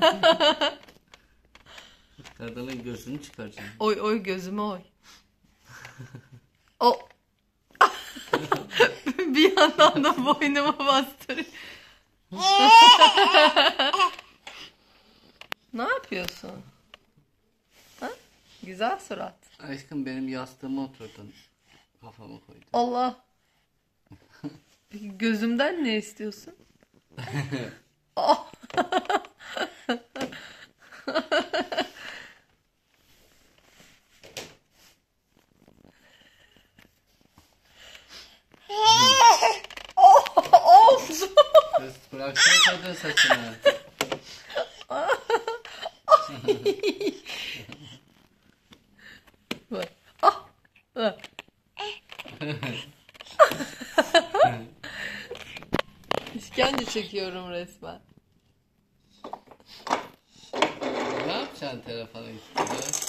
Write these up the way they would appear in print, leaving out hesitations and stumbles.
Kadının gözünü çıkaracağım. Oy oy gözüme oy. O. Bir yandan da boynuma bastırıyor. Ne yapıyorsun? Ha? Güzel surat. Aşkım benim yastığıma oturdun. Kafama koydun. Allah. Gözümden ne istiyorsun? Oh. Of. Kız bıraksana kadın saçını. Bak. Ah. Bak. İşkence çekiyorum resmen. Ne yapacaksın telefona gitti?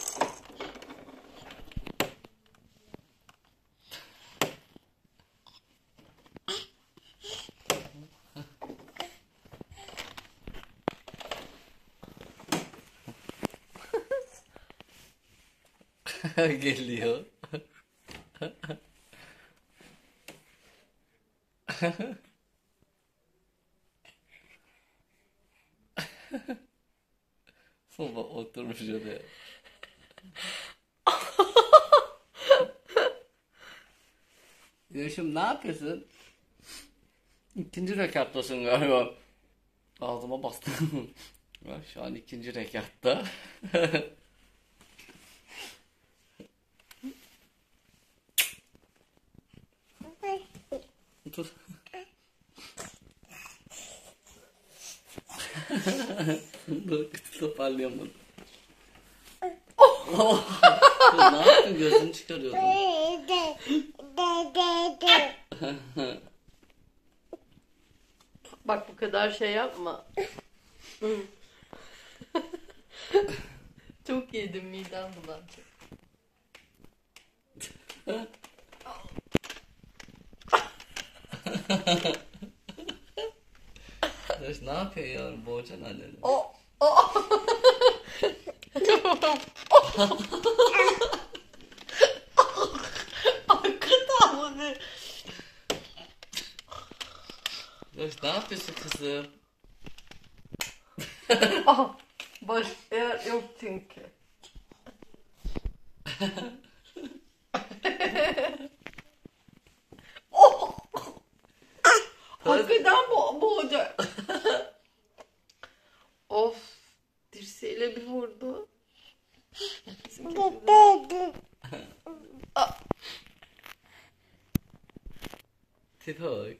Geliyor. Baba oturmuş oraya. Yaşım ne yapıyorsun? İkinci rekattasın galiba. Ağzıma bastım. Şu an ikinci rekatta. Dur. Dur toparlayamadım. Oh. Ne yaptın, gözünü çıkarıyordun. Bak bu kadar şey yapma. Çok yedim, midem bulanacak. Ne yapıyor yavrum, boğacan anneni? O. Hakikaten bu ne? Ne yapıyorsun kızım? Baş eğer yok çünkü. Hakikaten boğacak. Of. Dirseğiyle bir vurdu. Tipe bak.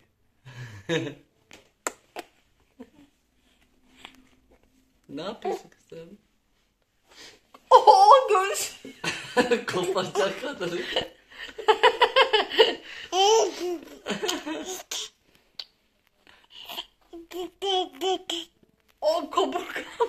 Ne yapıyorsun kızım? Göz. Koparacak kadını. Kaburgam.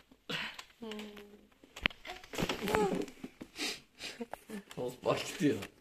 Toz bak diyor.